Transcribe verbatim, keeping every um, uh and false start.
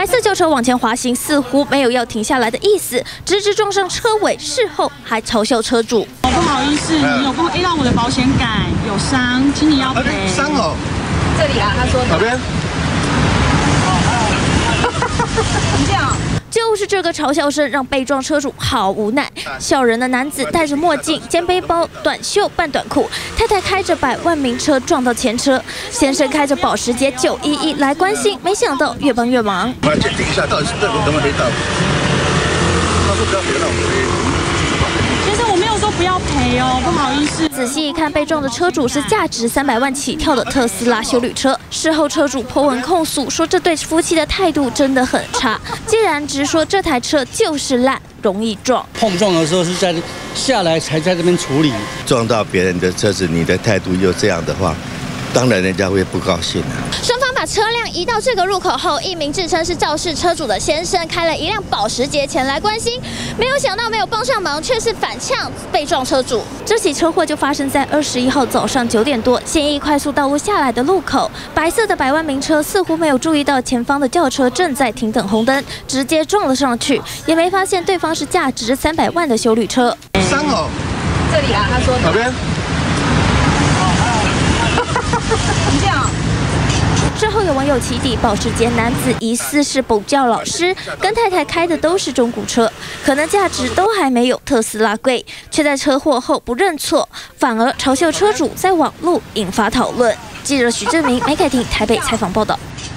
白色轿车往前滑行，似乎没有要停下来的意思，直直撞上车尾，事后还嘲笑车主。 不好意思，你有跟 A 到我的保险杆有伤，请你要赔。 伤哦， 这里啊，他说哪边？ 你这样。 就是这个嘲笑声让被撞车主好无奈。笑人的男子戴着墨镜、肩背包、短袖半短裤，太太开着百万名车撞到前车，先生开着保时捷九一一来关心，没想到越帮越忙。 我来鉴定一下，到底是这个有没有黑道？他说不要赔了， 先生，我没有说不要赔哦，不好意思。 仔细一看，被撞的车主是价值三百万起跳的特斯拉休旅车。事后车主po文控诉说，这对夫妻的态度真的很差。既然直说这台车就是烂，容易撞。 碰撞的时候是在下来才在这边处理， 撞到别人的车子，你的态度又这样的话，当然人家会不高兴啊。 双方把车辆移到这个入口后，一名自称是肇事车主的先生开了一辆保时捷前来关心，没有想到没有帮上忙，却是反呛被撞车主。这起车祸就发生在二十一号早上九点多，信义快速道路下来的路口，白色的百万名车似乎没有注意到前方的轿车正在停等红灯，直接撞了上去，也没发现对方是价值三百万的休旅车。 伤哦， 这里啊，他说哪边？ 你这样。 之后有网友起底，保时捷男子疑似是补教老师，跟太太开的都是中古车，可能价值都还没有特斯拉贵，却在车祸后不认错，反而嘲笑车主，在网络引发讨论。记者许正明、梅凯婷台北采访报道。